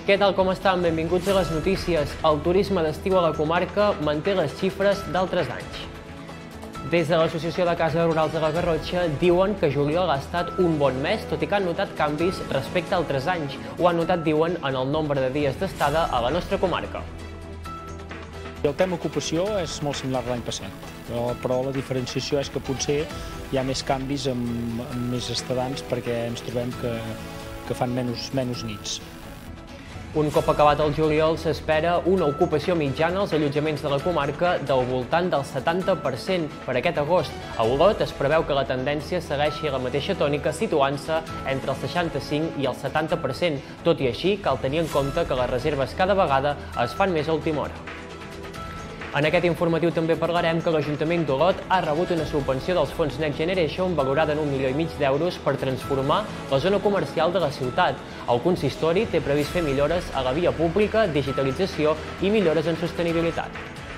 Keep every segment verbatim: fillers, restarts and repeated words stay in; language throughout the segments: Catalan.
Què tal, com estan? Benvinguts a les notícies. El turisme d'estiu a la comarca manté les xifres d'altres anys. Des de l'Associació de Cases Rurals de la Garrotxa diuen que juliol ha estat un bon mes, tot i que han notat canvis respecte a altres anys. Ho han notat, diuen, en el nombre de dies d'estada a la nostra comarca. El tema ocupació és molt similar a l'any passat, però, però la diferenciació és que potser hi ha més canvis amb, amb més estadants perquè ens trobem que, que fan menys, menys nits. Un cop acabat el juliol s'espera una ocupació mitjana als allotjaments de la comarca del voltant del setanta per cent per aquest agost. A Olot es preveu que la tendència segueixi la mateixa tònica, situant-se entre el seixanta-cinc i el setanta per cent. Tot i així, cal tenir en compte que les reserves cada vegada es fan més a última hora. En aquest informatiu també parlarem que l'Ajuntament d'Olot ha rebut una subvenció dels fons Next Generation valorada en un milió i mig d'euros per transformar la zona comercial de la ciutat. El consistori té previst fer millores a la via pública, digitalització i millores en sostenibilitat.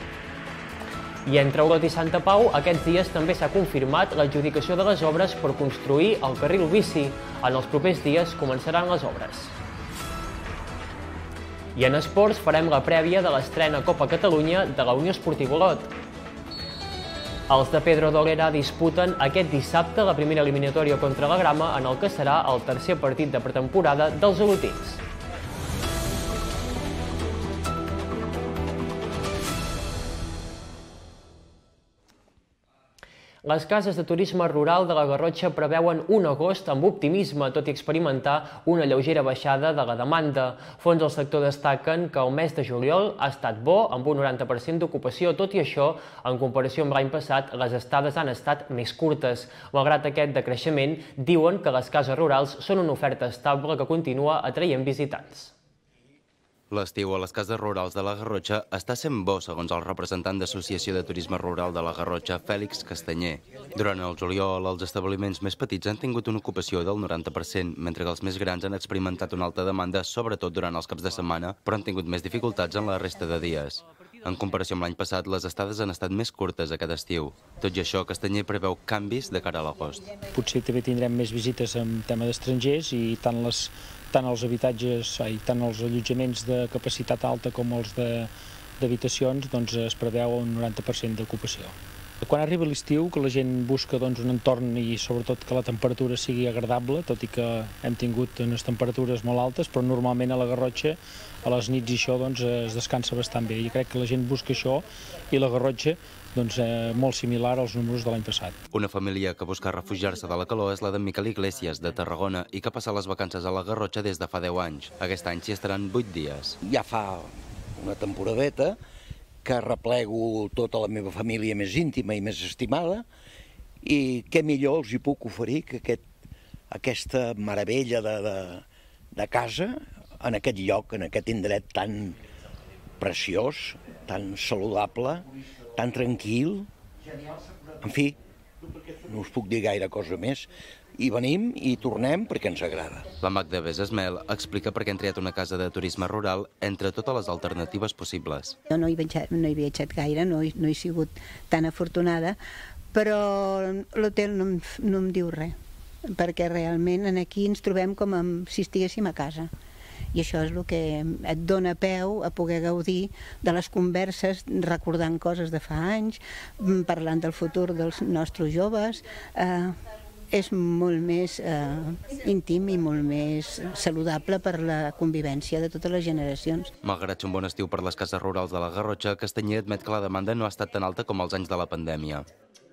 I entre Olot i Santa Pau, aquests dies també s'ha confirmat l'adjudicació de les obres per construir el carril bici. En els propers dies començaran les obres. I en esports farem la prèvia de l'estrena Copa Catalunya de la Unió Esportiva Olot. Els de Pedro d'Olera disputen aquest dissabte la primera eliminatòria contra la Grama en el que serà el tercer partit de pretemporada dels olotins. Les cases de turisme rural de la Garrotxa preveuen un agost amb optimisme, tot i experimentar una lleugera baixada de la demanda. Fons del sector destaquen que el mes de juliol ha estat bo, amb un noranta per cent d'ocupació. Tot i això, en comparació amb l'any passat, les estades han estat més curtes. Malgrat aquest decreixement, diuen que les cases rurals són una oferta estable que continua atraient visitants. L'estiu a les cases rurals de la Garrotxa està sent bo, segons el representant d'Associació de Turisme Rural de la Garrotxa, Fèlix Castanyer. Durant el juliol, els establiments més petits han tingut una ocupació del noranta per cent, mentre que els més grans han experimentat una alta demanda, sobretot durant els caps de setmana, però han tingut més dificultats en la resta de dies. En comparació amb l'any passat, les estades han estat més curtes aquest estiu. Tot i això, Castanyer preveu canvis de cara a l'agost. Potser també tindrem més visites en tema d'estrangers i tant les tant els habitatges, ai, tant els allotjaments de capacitat alta com els d'habitacions, doncs es preveu un noranta per cent d'ocupació. Quan arriba l'estiu, que la gent busca doncs, un entorn i sobretot que la temperatura sigui agradable, tot i que hem tingut unes temperatures molt altes, però normalment a la Garrotxa, a les nits i això, doncs, es descansa bastant bé. I crec que la gent busca això i la Garrotxa doncs, eh, molt similar als números de l'any passat. Una família que busca refugiar-se de la calor és la d'en Miquel Iglesias, de Tarragona, i que passa les vacances a la Garrotxa des de fa deu anys. Aquest any s'hi estaran vuit dies. Ja fa una temporadeta que arreplego tota la meva família més íntima i més estimada, i què millor els hi puc oferir que aquest, aquesta meravella de, de, de casa en aquest lloc, en aquest indret tan preciós, tan saludable, tan tranquil. En fi, no us puc dir gaire cosa més. I venim i tornem perquè ens agrada. La Magda Besesmel explica per què han triat una casa de turisme rural entre totes les alternatives possibles. Jo no he viatjat, no he viatjat gaire, no he, no he sigut tan afortunada, però l'hotel no, no em diu res, perquè realment aquí ens trobem com si estiguéssim a casa. I això és el que et dona peu a poder gaudir de les converses, recordant coses de fa anys, parlant del futur dels nostres joves. Eh, és molt més eh, íntim i molt més saludable per la convivència de totes les generacions. Malgrat ser un bon estiu per les cases rurals de la Garrotxa, Castanyer admet que la demanda no ha estat tan alta com els anys de la pandèmia.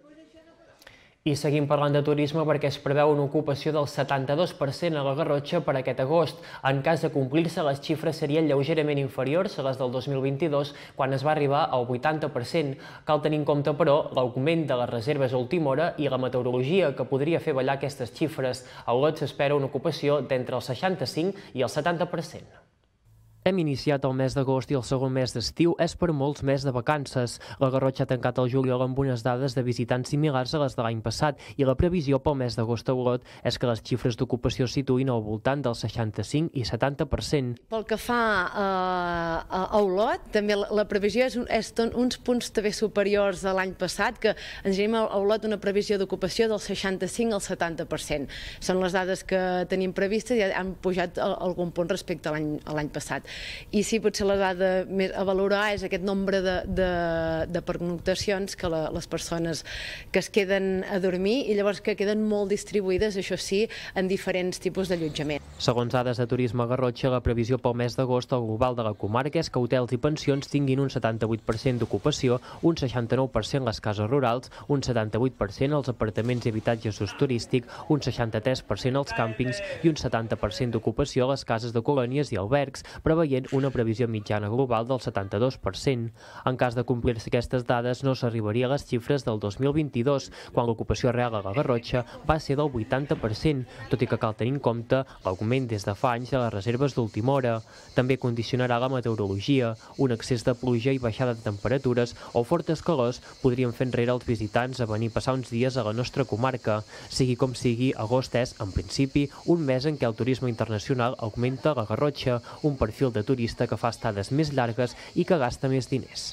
I seguim parlant de turisme perquè es preveu una ocupació del setanta-dos per cent a la Garrotxa per aquest agost. En cas de complir-se, les xifres serien lleugerament inferiors a les del dos mil vint-i-dos, quan es va arribar al vuitanta per cent. Cal tenir en compte, però, l'augment de les reserves a última hora i la meteorologia, que podria fer ballar aquestes xifres. A Olot s'espera una ocupació d'entre el seixanta-cinc i el setanta per cent. Hem iniciat el mes d'agost i el segon mes d'estiu és per molts més de vacances. La Garrotxa ha tancat el juliol amb unes dades de visitants similars a les de l'any passat i la previsió pel mes d'agost a Olot és que les xifres d'ocupació es situïn al voltant del seixanta-cinc i setanta per cent. Pel que fa a, a Olot, també la, la previsió és, és uns punts també superiors a l'any passat, que ens anem a Olot una previsió d'ocupació del seixanta-cinc al setanta per cent. Són les dades que tenim previstes i han pujat algun punt respecte a l'any passat. I sí, potser la dada més a valorar és aquest nombre de, de, de pernoctacions que la, les persones que es queden a dormir i llavors que queden molt distribuïdes, això sí, en diferents tipus d'allotjament. Segons dades de Turisme Garrotxa, la previsió pel mes d'agost al global de la comarca és que hotels i pensions tinguin un setanta-vuit per cent d'ocupació, un seixanta-nou per cent les cases rurals, un setanta-vuit per cent els apartaments i habitatges d'ús turístic, un seixanta-tres per cent els càmpings i un setanta per cent d'ocupació a les cases de colònies i albergs, preveient una previsió mitjana global del setanta-dos per cent. En cas de complir-se aquestes dades, no s'arribaria a les xifres del dos mil vint-i-dos, quan l'ocupació real a la Garrotxa va ser del vuitanta per cent, tot i que cal tenir en compte l'augment des de fa anys de les reserves d'última hora. També condicionarà la meteorologia. Un excés de pluja i baixada de temperatures o fortes calors podrien fer enrere els visitants a venir a passar uns dies a la nostra comarca. Sigui com sigui, agost és, en principi, un mes en què el turisme internacional augmenta a la Garrotxa, un perfil de turista que fa estades més llargues i que gasta més diners.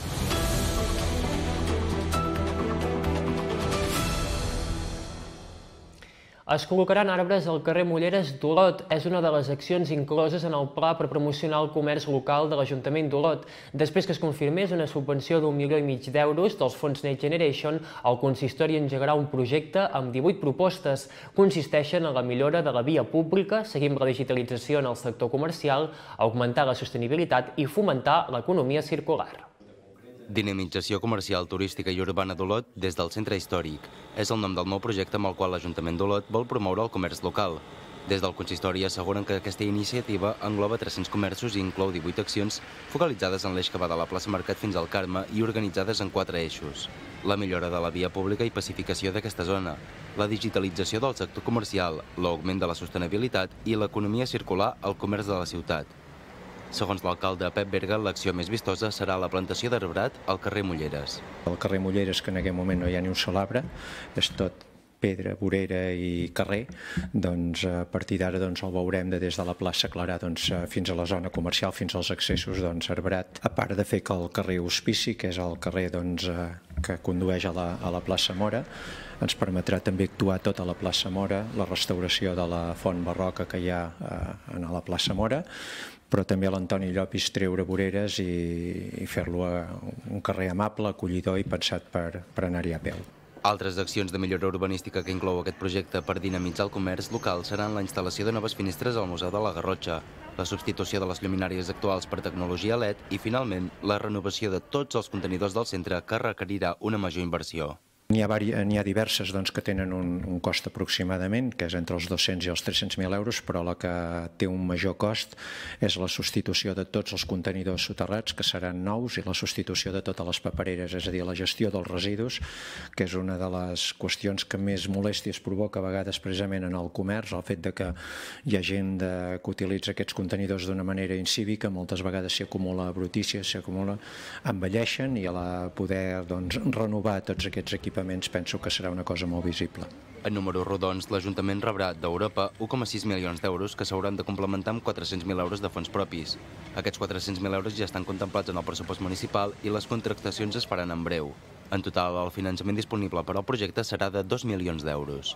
Es col·locaran arbres al carrer Mulleres d'Olot. És una de les accions incloses en el pla per promocionar el comerç local de l'Ajuntament d'Olot. Després que es confirmés una subvenció d'un milió i mig d'euros dels fons Next Generation, el consistori engegarà un projecte amb divuit propostes. Consisteixen en la millora de la via pública, seguint la digitalització en el sector comercial, augmentar la sostenibilitat i fomentar l'economia circular. Dinamització comercial, turística i urbana d'Olot des del centre històric. És el nom del nou projecte amb el qual l'Ajuntament d'Olot vol promoure el comerç local. Des del consistori asseguren que aquesta iniciativa engloba tres-cents comerços i inclou divuit accions focalitzades en l'eix que va de la plaça Mercat fins al Carme i organitzades en quatre eixos. La millora de la via pública i pacificació d'aquesta zona, la digitalització del sector comercial, l'augment de la sostenibilitat i l'economia circular al comerç de la ciutat. Segons l'alcalde Pep Berga, l'acció més vistosa serà la plantació d'arbrat al carrer Mulleres. Al carrer Mulleres, que en aquest moment no hi ha ni un sol arbre, és tot pedra, vorera i carrer, doncs a partir d'ara doncs, el veurem de des de la plaça Clarà doncs, fins a la zona comercial, fins als accessos doncs, arbrat. A part de fer que el carrer Hospici, que és el carrer doncs, que condueix a la, a la plaça Mora, ens permetrà també actuar tota la plaça Mora, la restauració de la font barroca que hi ha a la plaça Mora, però també a l'Antoni Llopis treure voreres i, i fer-lo un carrer amable, acollidor i pensat per, per anar-hi a peu. Altres accions de millora urbanística que inclou aquest projecte per dinamitzar el comerç local seran la instal·lació de noves finestres al Museu de la Garrotxa, la substitució de les lluminàries actuals per tecnologia L E D i, finalment, la renovació de tots els contenidors del centre que requerirà una major inversió. N'hi ha, n'hi ha diverses doncs, que tenen un, un cost aproximadament, que és entre els dos-cents i els tres-cents mil euros, però la que té un major cost és la substitució de tots els contenidors soterrats, que seran nous, i la substitució de totes les papereres, és a dir, la gestió dels residus, que és una de les qüestions que més molèsties provoca a vegades precisament en el comerç, el fet de que hi ha gent de, que utilitza aquests contenidors d'una manera incívica, moltes vegades s'hi acumula brutícia, s'hi acumula, envelleixen, i a la poder doncs, renovar tots aquests equipaments penso que serà una cosa molt visible. En números rodons, l'Ajuntament rebrà d'Europa un coma sis milions d'euros que s'hauran de complementar amb quatre-cents mil euros de fons propis. Aquests quatre-cents mil euros ja estan contemplats en el pressupost municipal i les contractacions es faran en breu. En total, el finançament disponible per al projecte serà de dos milions d'euros.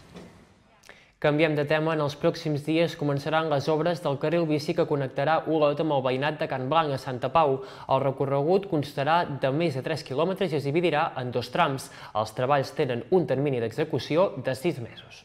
Canviem de tema. En els pròxims dies començaran les obres del carril bici que connectarà Olot amb el veïnat de Can Blanc a Santa Pau. El recorregut constarà de més de tres quilòmetres i es dividirà en dos trams. Els treballs tenen un termini d'execució de sis mesos.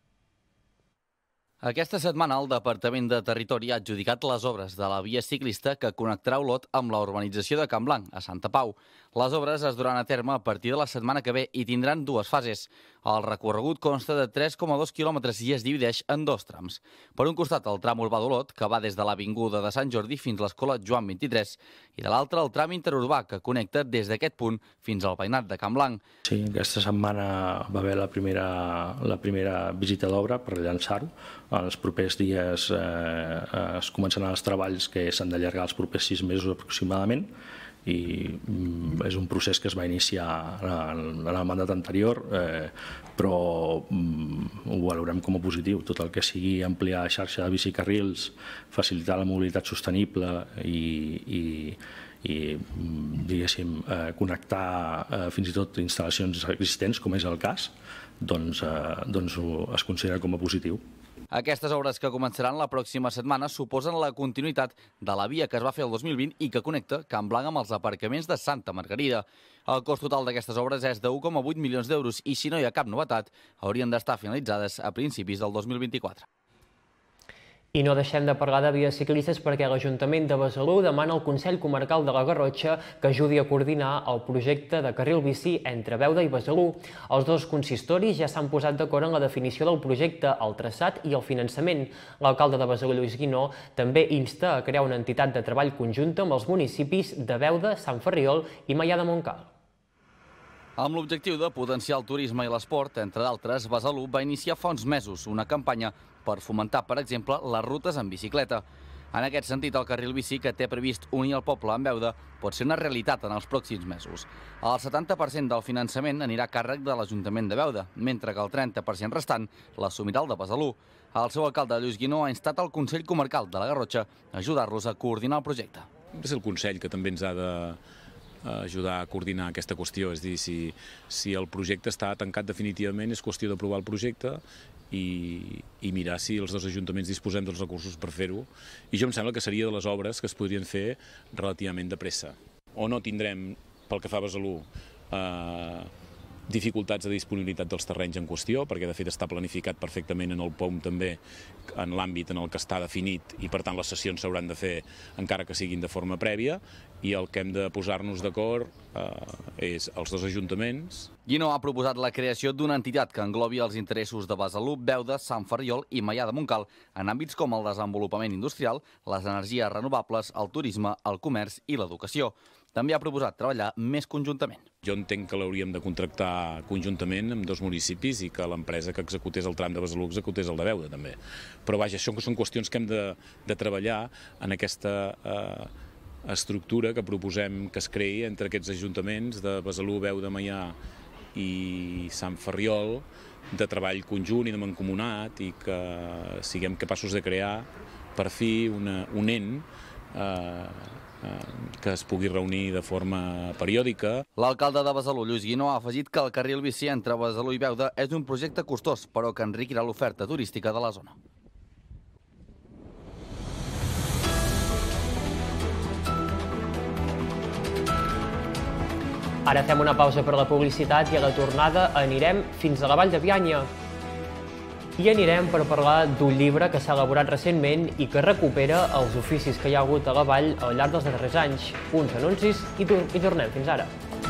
Aquesta setmana el Departament de Territori ha adjudicat les obres de la via ciclista que connectarà Olot amb la urbanització de Can Blanc, a Santa Pau. Les obres es duran a terme a partir de la setmana que ve i tindran dues fases. El recorregut consta de tres coma dos quilòmetres i es divideix en dos trams. Per un costat, el tram urbà d'Olot, que va des de l'Avinguda de Sant Jordi fins a l'Escola Joan vint-i-tres, i de l'altre, el tram interurbà, que connecta des d'aquest punt fins al veïnat de Can Blanc. Sí, aquesta setmana va haver la primera, la primera visita d'obra per llançar-ho. En els propers dies eh, es començaran els treballs que s'han d'allargar els propers sis mesos aproximadament, i és un procés que es va iniciar en el mandat anterior, eh, però ho valorem com a positiu. Tot el que sigui ampliar la xarxa de bicicarrils, facilitar la mobilitat sostenible i, i, i diguéssim, eh, connectar eh, fins i tot instal·lacions existents, com és el cas, doncs, eh, doncs es considera com a positiu. Aquestes obres que començaran la pròxima setmana suposen la continuïtat de la via que es va fer el dos mil vint i que connecta Can Blanc amb els aparcaments de Santa Margarida. El cost total d'aquestes obres és de u coma vuit milions d'euros i, si no hi ha cap novetat, haurien d'estar finalitzades a principis del dos mil vint-i-quatre. I no deixem de parlar de vies ciclistes perquè l'Ajuntament de Besalú demana al Consell Comarcal de la Garrotxa que ajudi a coordinar el projecte de carril bici entre Beuda i Besalú. Els dos consistoris ja s'han posat d'acord en la definició del projecte, el traçat i el finançament. L'alcalde de Besalú, Lluís Guinó, també insta a crear una entitat de treball conjunta amb els municipis de Beuda, Sant Ferriol i Maià de Montcal. Amb l'objectiu de potenciar el turisme i l'esport, entre d'altres, Besalú va iniciar fa uns mesos una campanya per fomentar, per exemple, les rutes en bicicleta. En aquest sentit, el carril bici que té previst unir el poble amb Beuda pot ser una realitat en els pròxims mesos. El setanta per cent del finançament anirà a càrrec de l'Ajuntament de Beuda, mentre que el trenta per cent restant l'assumirà el de Besalú. El seu alcalde, Lluís Guinó, ha instat al Consell Comarcal de la Garrotxa a ajudar-los a coordinar el projecte. És el Consell que també ens ha de ajudar a coordinar aquesta qüestió, és a dir, si, si el projecte està tancat definitivament és qüestió d'aprovar el projecte i, i mirar si els dos ajuntaments disposem dels recursos per fer-ho, i jo em sembla que seria de les obres que es podrien fer relativament de pressa. O no tindrem, pel que fa a Besalú, eh, dificultats de disponibilitat dels terrenys en qüestió, perquè de fet està planificat perfectament en el P O M també, en l'àmbit en el que està definit, i per tant les sessions s'hauran de fer encara que siguin de forma prèvia, i el que hem de posar-nos d'acord eh, és els dos ajuntaments. Guinó ha proposat la creació d'una entitat que englobi els interessos de Besalú, Beuda, Sant Ferriol i Maià de Montcal en àmbits com el desenvolupament industrial, les energies renovables, el turisme, el comerç i l'educació. També ha proposat treballar més conjuntament. Jo entenc que l'hauríem de contractar conjuntament amb dos municipis i que l'empresa que executés el tram de Besalú executés el de Beuda també. Però vaja, això són qüestions que hem de, de treballar en aquesta eh, estructura que proposem que es creï entre aquests ajuntaments de Besalú, Beuda, Maià i Sant Ferriol, de treball conjunt i de mancomunat, i que siguem capaços de crear per fi una, un ent eh, que es pugui reunir de forma periòdica. L'alcalde de Besalú, Lluís Guinó, ha afegit que el carril bici entre Besalú i Beuda és un projecte costós, però que enriquirà l'oferta turística de la zona. Ara fem una pausa per la publicitat i a la tornada anirem fins a la Vall de Bianya. I anirem per parlar d'un llibre que s'ha elaborat recentment i que recupera els oficis que hi ha hagut a la vall al llarg dels darrers anys. Uns anuncis i, i tornem. Fins ara.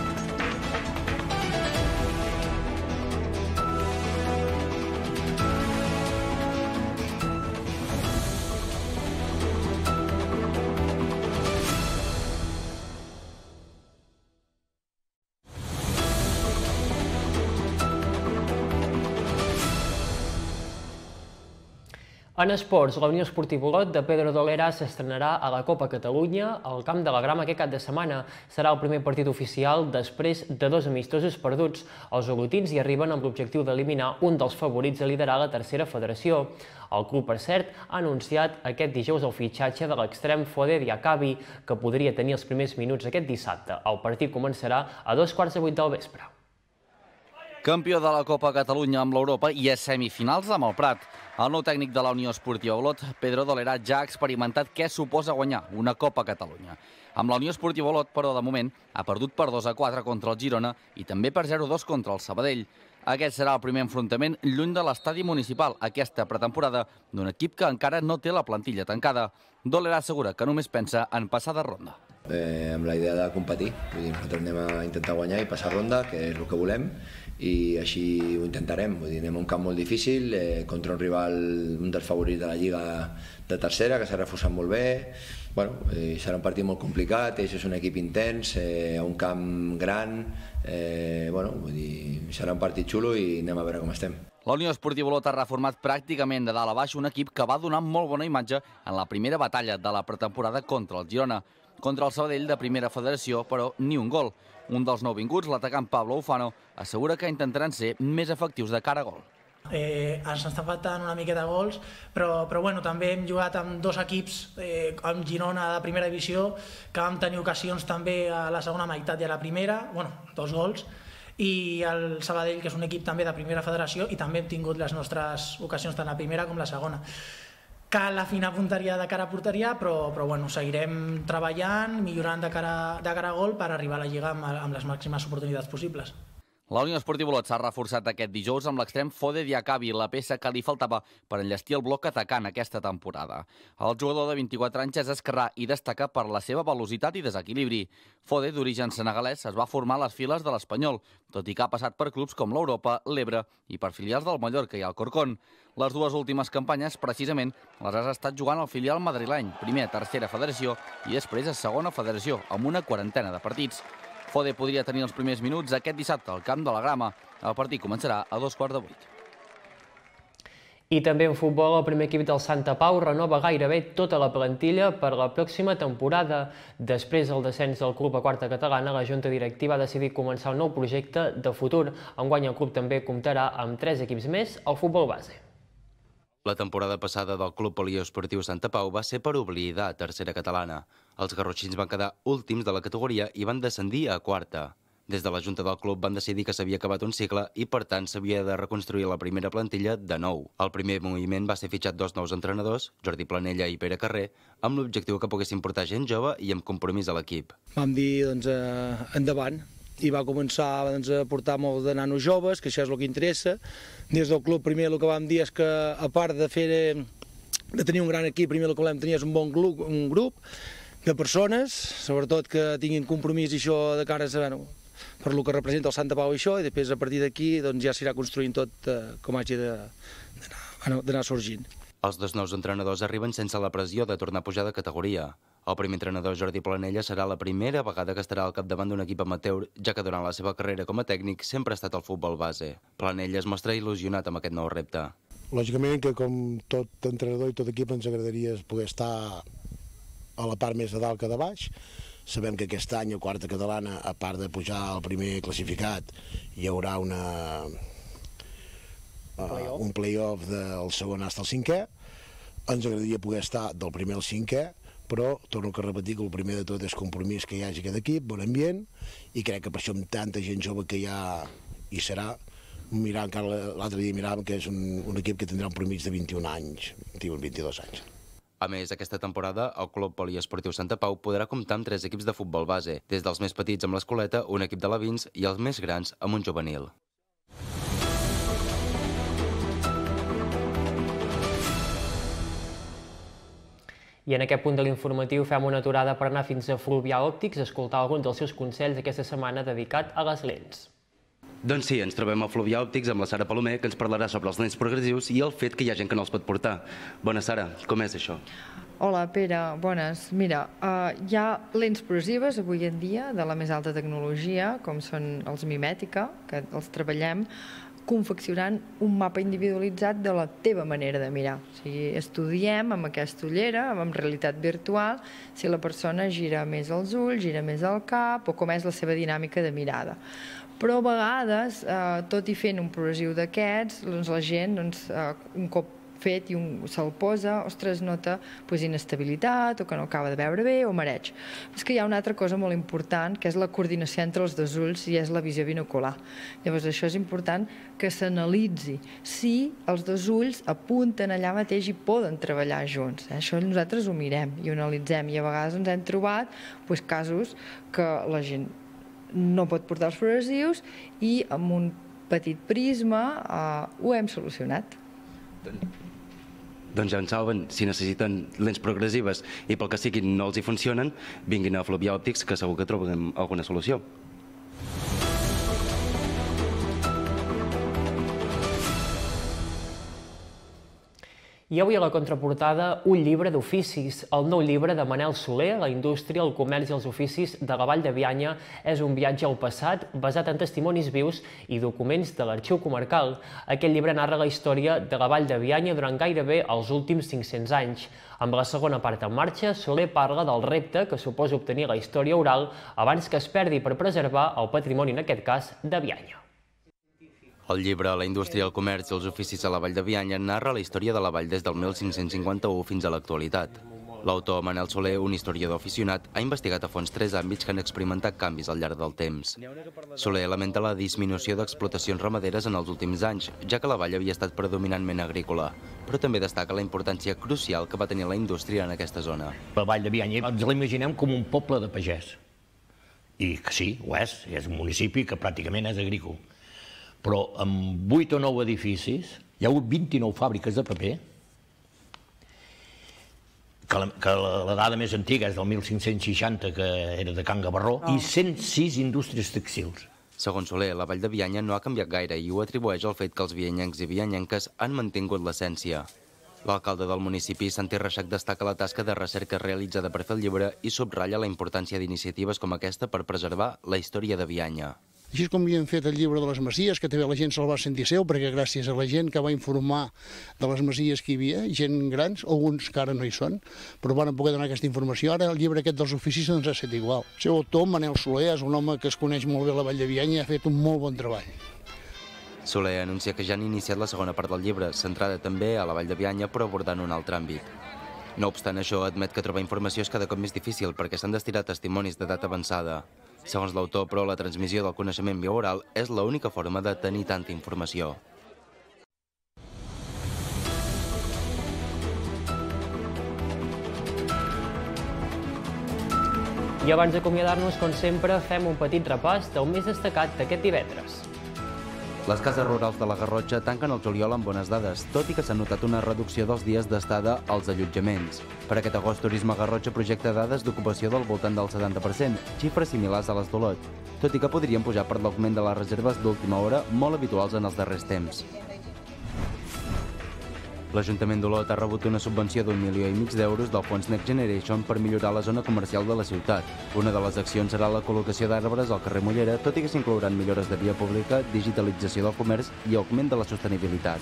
En esports, la Unió Esportiva Olot de Pedro Dolera s'estrenarà a la Copa Catalunya al Camp de la Grama aquest cap de setmana. Serà el primer partit oficial després de dos amistosos perduts. Els olotins hi arriben amb l'objectiu d'eliminar un dels favorits a liderar la tercera federació. El club, per cert, ha anunciat aquest dijous el fitxatge de l'extrem Fode Diakabi, que podria tenir els primers minuts aquest dissabte. El partit començarà a dos quarts de vuit del vespre. Campió de la Copa Catalunya amb l'Europa i a semifinals amb el Prat. El nou tècnic de la Unió Esportiva Olot, Pedro Dolera, ja ha experimentat què suposa guanyar una Copa Catalunya. Amb la Unió Esportiva Olot, però, de moment, ha perdut per dos a quatre contra el Girona i també per zero a dos contra el Sabadell. Aquest serà el primer enfrontament lluny de l'estadi municipal aquesta pretemporada d'un equip que encara no té la plantilla tancada. Dolera assegura que només pensa en passar de ronda. Eh, amb la idea de competir, vull dir, nosaltres anem a intentar guanyar i passar ronda, que és el que volem, i així ho intentarem. Vull dir, anem a un camp molt difícil, eh, contra un rival, un dels favorits de la Lliga de tercera, que s'ha reforçat molt bé. Bueno, eh, serà un partit molt complicat, ells és un equip intens, eh, a un camp gran, eh, bueno, vull dir, serà un partit xulo i anem a veure com estem. La Unió Esportiva Olot ha reformat pràcticament de dalt a baix un equip que va donar molt bona imatge en la primera batalla de la pretemporada contra el Girona. Contra el Sabadell de primera federació, però ni un gol. Un dels nouvinguts, l'atacant Pablo Ufano, assegura que intentaran ser més efectius de cara a gol. Eh, ens està faltant una miqueta de gols, però, però bueno, també hem jugat amb dos equips, eh, amb Girona de primera divisió, que vam tenir ocasions també a la segona meitat i a la primera, bueno, dos gols, i el Sabadell, que és un equip també de primera federació, i també hem tingut les nostres ocasions tant la primera com la segona. Cal afinar punteria de cara a porteria, però, però bueno, seguirem treballant, millorant de cara, de cara a gol per arribar a la Lliga amb, amb les màximes oportunitats possibles. La Unió Esportiva Olot s'ha reforçat aquest dijous amb l'extrem Fode Diakabi, la peça que li faltava per enllestir el bloc atacant aquesta temporada. El jugador de vint-i-quatre anys és esquerrà i destaca per la seva velocitat i desequilibri. Fode, d'origen senegalès, es va formar a les files de l'Espanyol, tot i que ha passat per clubs com l'Europa, l'Ebre i per filials del Mallorca i el Corcón. Les dues últimes campanyes, precisament, les has estat jugant al filial madrileny, primer a tercera federació i després a segona federació, amb una quarantena de partits. Fode podria tenir els primers minuts aquest dissabte al camp de la Grama. El partit començarà a dos quarts de vuit. I també en futbol, el primer equip del Santa Pau renova gairebé tota la plantilla per la pròxima temporada. Després del descens del club a quarta catalana, la Junta Directiva ha decidit començar un nou projecte de futur. Enguany el club també comptarà amb tres equips més al futbol base. La temporada passada del Club Poliesportiu Santa Pau va ser per oblidar a tercera catalana. Els garrotxins van quedar últims de la categoria i van descendir a quarta. Des de la Junta del club van decidir que s'havia acabat un cicle i, per tant, s'havia de reconstruir la primera plantilla de nou. El primer moviment va ser fitxat dos nous entrenadors, Jordi Planella i Pere Carrer, amb l'objectiu que poguessin portar gent jove i amb compromís a l'equip. Vam dir, doncs, eh, endavant. I va començar doncs, a portar molts de nanos joves, que això és el que interessa. Des del club primer el que vam dir és que, a part de, fer, de tenir un gran equip, primer el que volem tenir és un bon grup, un grup de persones, sobretot que tinguin compromís i això de cara a, bueno, per el que representa el Santa Pau i això, i després a partir d'aquí doncs, ja s'irà construint tot eh, com hagi d'anar sorgint. Els dos nous entrenadors arriben sense la pressió de tornar a pujar de categoria. El primer entrenador, Jordi Planella, serà la primera vegada que estarà al capdavant d'un equip amateur, ja que durant la seva carrera com a tècnic sempre ha estat al futbol base. Planella es mostra il·lusionat amb aquest nou repte. Lògicament que com tot entrenador i tot equip ens agradaria poder estar a la part més de dalt que de baix. Sabem que aquest any a quarta catalana, a part de pujar al primer classificat, hi haurà una, uh, un play-off del segon fins al cinquè. Ens agradaria poder estar del primer al cinquè, però torno a repetir que el primer de tot és compromís que hi hagi aquest equip, bon ambient, i crec que per això amb tanta gent jove que hi ha hi serà, mirant encara l'altre dia miràvem que és un, un equip que tindrà un promís de vint-i-un anys, vint-i-un, vint-i-dos anys. A més, aquesta temporada, el Club Poliesportiu Santa Pau podrà comptar amb tres equips de futbol base, des dels més petits amb l'Escoleta, un equip de la Vins i els més grans amb un juvenil. I en aquest punt de l'informatiu fem una aturada per anar fins a Fluvià Òptics a escoltar alguns dels seus consells aquesta setmana dedicat a les lents. Doncs sí, ens trobem a Fluvià Òptics amb la Sara Palomer, que ens parlarà sobre els lents progressius i el fet que hi ha gent que no els pot portar. Bona, Sara, com és això? Hola, Pere, bones. Mira, uh, hi ha lents progressives avui en dia de la més alta tecnologia, com són els mimètica, que els treballem, confeccionant un mapa individualitzat de la teva manera de mirar. O sigui, estudiem amb aquesta ullera, amb realitat virtual, si la persona gira més els ulls, gira més el cap, o com és la seva dinàmica de mirada. Però a vegades, eh, tot i fent un progressiu d'aquests, doncs la gent, doncs, eh, un cop fet i un se'l posa, ostres, nota pues, inestabilitat o que no acaba de veure bé o mareig. Però és que hi ha una altra cosa molt important, que és la coordinació entre els dos ulls i és la visió binocular. Llavors això és important que s'analitzi si els dos ulls apunten allà mateix i poden treballar junts. Eh? Això nosaltres ho mirem i ho analitzem i a vegades ens hem trobat pues, casos que la gent no pot portar els progressius i amb un petit prisma eh, ho hem solucionat. doncs ja en saben, si necessiten lents progressives i pel que siguin no els hi funcionen, vinguin a Fluvià Òptics, que segur que trobarem alguna solució. I avui a la contraportada, un llibre d'oficis. El nou llibre de Manel Soler, La indústria, el comerç i els oficis de la Vall de Bianya, és un viatge al passat basat en testimonis vius i documents de l'Arxiu Comarcal. Aquest llibre narra la història de la Vall de Bianya durant gairebé els últims cinc-cents anys. Amb la segona part en marxa, Soler parla del repte que suposa obtenir la història oral abans que es perdi per preservar el patrimoni, en aquest cas, de Bianya. El llibre La indústria, el comerç i els oficis a la Vall de Bianya narra la història de la vall des del mil cinc-cents cinquanta-u fins a l'actualitat. L'autor Manel Soler, un historiador aficionat, ha investigat a fons tres àmbits que han experimentat canvis al llarg del temps. Soler lamenta la disminució d'explotacions ramaderes en els últims anys, ja que la vall havia estat predominantment agrícola, però també destaca la importància crucial que va tenir la indústria en aquesta zona. La Vall de Bianya ens l'imaginem com un poble de pagès. I que sí, ho és, és un municipi que pràcticament és agrícola. Però amb vuit o nou edificis, hi ha hagut vint-i-nou fàbriques de paper, que la, que la dada més antiga és del mil cinc-cents seixanta, que era de Can Gavarró, i cent sis indústries tèxtils. Segons Soler, la Vall de Bianya no ha canviat gaire i ho atribueix al fet que els bianyencs i bianyenques han mantingut l'essència. L'alcalde del municipi, Santi Reixac, destaca la tasca de recerca realitzada per fer el llibre i subratlla la importància d'iniciatives com aquesta per preservar la història de Bianya. Així és com havíem fet el llibre de les masies, que també la gent se'l va sentir seu, perquè gràcies a la gent que va informar de les masies que hi havia, gent grans, alguns que ara no hi són, però van poder donar aquesta informació. Ara el llibre aquest dels oficis doncs ha estat igual. El seu autor, Manel Soler, és un home que es coneix molt bé a la Vall de Bianya i ha fet un molt bon treball. Soler anuncia que ja han iniciat la segona part del llibre, centrada també a la Vall de Bianya, però abordant un altre àmbit. No obstant això, admet que trobar informació és cada cop més difícil perquè s'han d'estirar testimonis d'edat avançada. Segons l'autor, però, la transmissió del coneixement via oral és l'única forma de tenir tanta informació. I abans d'acomiadar-nos, com sempre, fem un petit repàs del més destacat d'aquest divendres. Les cases rurals de la Garrotxa tanquen el juliol amb bones dades, tot i que s'ha notat una reducció dels dies d'estada als allotjaments. Per aquest agost, Turisme Garrotxa projecta dades d'ocupació del voltant del setanta per cent, xifres similars a les d'Olot, tot i que podrien pujar per l'augment de les reserves d'última hora, molt habituals en els darrers temps. L'Ajuntament d'Olot ha rebut una subvenció d'un milió i mig d'euros del fons Next Generation per millorar la zona comercial de la ciutat. Una de les accions serà la col·locació d'arbres al carrer Mollera, tot i que s'inclouran millores de via pública, digitalització del comerç i augment de la sostenibilitat.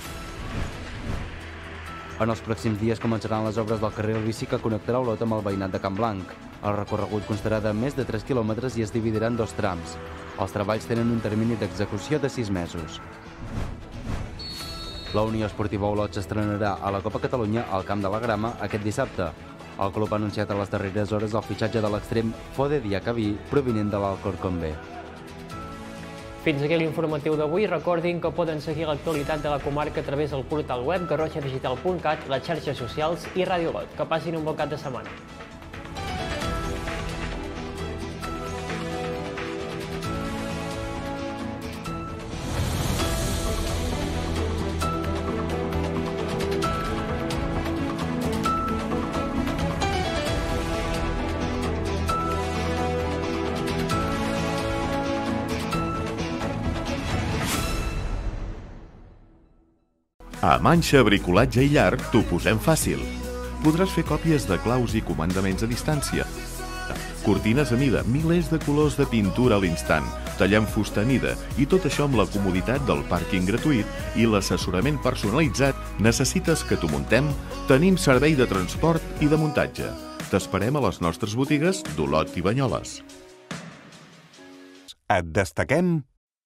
En els pròxims dies començaran les obres del carril bici que connectarà Olot amb el veïnat de Can Blanc. El recorregut constarà de més de tres quilòmetres i es dividirà en dos trams. Els treballs tenen un termini d'execució de sis mesos. La Unió Esportiva Olot s'estrenarà a la Copa Catalunya al Camp de la Grama aquest dissabte. El club ha anunciat a les darreres hores el fitxatge de l'extrem Fode Diacabí, provinent de l'Alcorcón B. Fins aquí l'informatiu d'avui. Recordin que poden seguir l'actualitat de la comarca a través del portal web garrotxa digital punt cat, les xarxes socials i Ràdio Olot. Que passin un bon cap de setmana. A Manxa Bricolatge i Llar t'ho posem fàcil. Podràs fer còpies de claus i comandaments a distància. Cortines a mida, milers de colors de pintura a l'instant, tallant fusta a mida i tot això amb la comoditat del pàrquing gratuït i l'assessorament personalitzat. Necessites que t'ho muntem? Tenim servei de transport i de muntatge. T'esperem a les nostres botigues d'Olot i Banyoles. Et destaquem...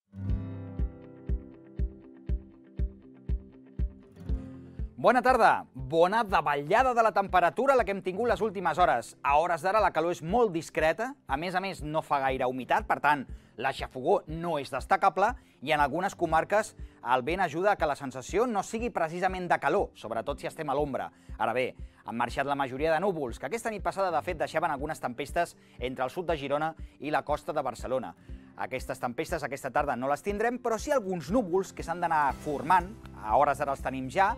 Bona tarda. Bona davallada de la temperatura la que hem tingut les últimes hores. A hores d'ara la calor és molt discreta, a més a més no fa gaire humitat, per tant la xafogor no és destacable i en algunes comarques el vent ajuda a que la sensació no sigui precisament de calor, sobretot si estem a l'ombra. Ara bé, han marxat la majoria de núvols, que aquesta nit passada de fet deixaven algunes tempestes entre el sud de Girona i la costa de Barcelona. Aquestes tempestes aquesta tarda no les tindrem, però sí alguns núvols que s'han d'anar formant, a hores d'ara els tenim ja,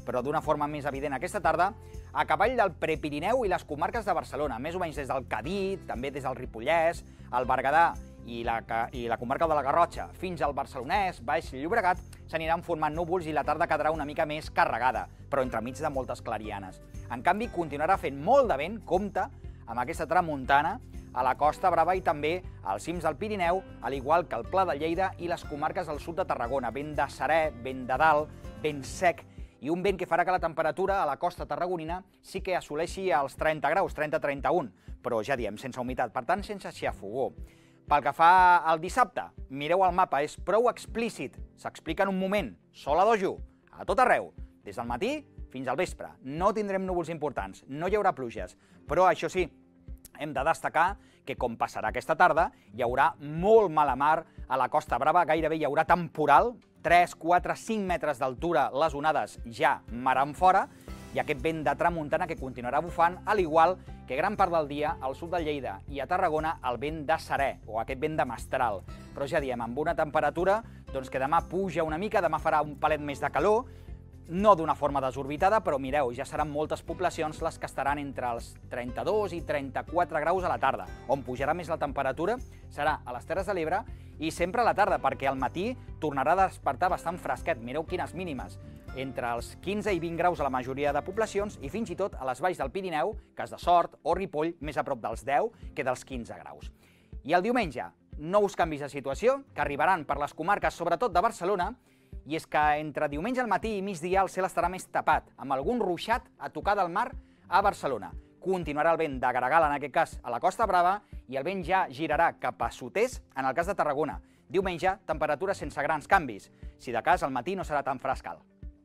però d'una forma més evident aquesta tarda, a cavall del Prepirineu i les comarques de Barcelona, més o menys des del Cadí, també des del Ripollès, el Berguedà i la, i la comarca de la Garrotxa, fins al Barcelonès, Baix Llobregat, s'aniran formant núvols i la tarda quedarà una mica més carregada, però entremig de moltes clarianes. En canvi, continuarà fent molt de vent, compte, amb aquesta tramuntana, a la Costa Brava i també als cims del Pirineu, al igual que el Pla de Lleida i les comarques del sud de Tarragona. Vent de serè, vent de dalt, vent sec i un vent que farà que la temperatura a la costa tarragonina sí que assoleixi els trenta graus, trenta a trenta-un, però ja diem, sense humitat, per tant, sense xafogó. Pel que fa al dissabte, mireu el mapa, és prou explícit, s'explica en un moment, sol a dojo, a tot arreu, des del matí fins al vespre. No tindrem núvols importants, no hi haurà pluges, però això sí, hem de destacar que, com passarà aquesta tarda, hi haurà molt mala mar a la Costa Brava, gairebé hi haurà temporal, tres, quatre, cinc metres d'altura, les onades ja mar en fora, i aquest vent de tramuntana que continuarà bufant, al igual que gran part del dia al sud de Lleida i a Tarragona el vent de serè, o aquest vent de mestral. Però ja diem, amb una temperatura doncs, que demà puja una mica, demà farà un palet més de calor, no d'una forma desorbitada, però mireu, ja seran moltes poblacions les que estaran entre els trenta-dos i trenta-quatre graus a la tarda. On pujarà més la temperatura serà a les Terres de l'Ebre i sempre a la tarda, perquè al matí tornarà a despertar bastant fresquet. Mireu quines mínimes, entre els quinze i vint graus a la majoria de poblacions i fins i tot a les valls del Pirineu, Cas de Sort o Ripoll, més a prop dels deu que dels quinze graus. I el diumenge, nous canvis de situació que arribaran per les comarques, sobretot de Barcelona, i és que entre diumenge al matí i migdia el cel estarà més tapat, amb algun ruixat a tocar del mar a Barcelona. Continuarà el vent de gregal, en aquest cas a la Costa Brava, i el vent ja girarà cap a sud-est en el cas de Tarragona. Diumenge, temperatura sense grans canvis. Si de cas, al matí no serà tan frescal.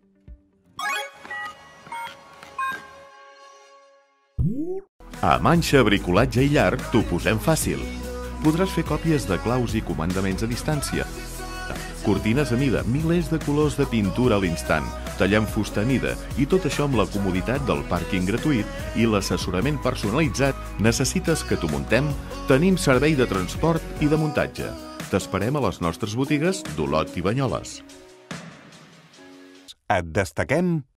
A Manxa Bricolatge i Llar t'ho posem fàcil. Podràs fer còpies de claus i comandaments a distància, cortines a mida, milers de colors de pintura a l'instant, tallant fusta a mida, i tot això amb la comoditat del pàrquing gratuït i l'assessorament personalitzat. Necessites que t'ho muntem? Tenim servei de transport i de muntatge. T'esperem a les nostres botigues d'Olot i Banyoles. Et destaquem